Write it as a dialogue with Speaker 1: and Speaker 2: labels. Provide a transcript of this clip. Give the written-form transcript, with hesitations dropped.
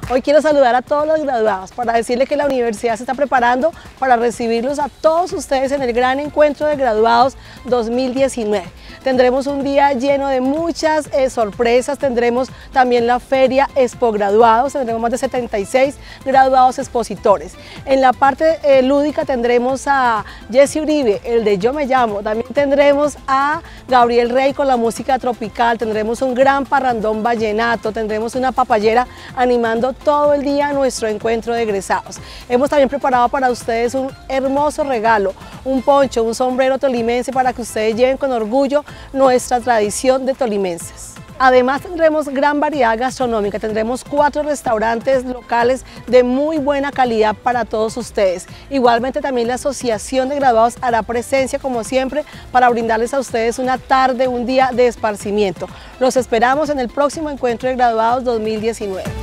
Speaker 1: Hoy quiero saludar a todos los graduados para decirles que la universidad se está preparando para recibirlos a todos ustedes en el gran encuentro de graduados 2019. Tendremos un día lleno de muchas sorpresas, tendremos también la feria Expo Graduados, tendremos más de 76 graduados expositores. En la parte lúdica tendremos a Jesse Uribe, el de Yo Me Llamo, también tendremos a Gabriel Rey con la música tropical, tendremos un gran parrandón vallenato, tendremos una papayera animando todo el día nuestro encuentro de egresados. Hemos también preparado para ustedes un hermoso regalo, un poncho, un sombrero tolimense para que ustedes lleven con orgullo nuestra tradición de tolimenses. Además tendremos gran variedad gastronómica, tendremos 4 restaurantes locales de muy buena calidad para todos ustedes. Igualmente también la Asociación de Graduados hará presencia como siempre para brindarles a ustedes una tarde, un día de esparcimiento. Los esperamos en el próximo encuentro de graduados 2019.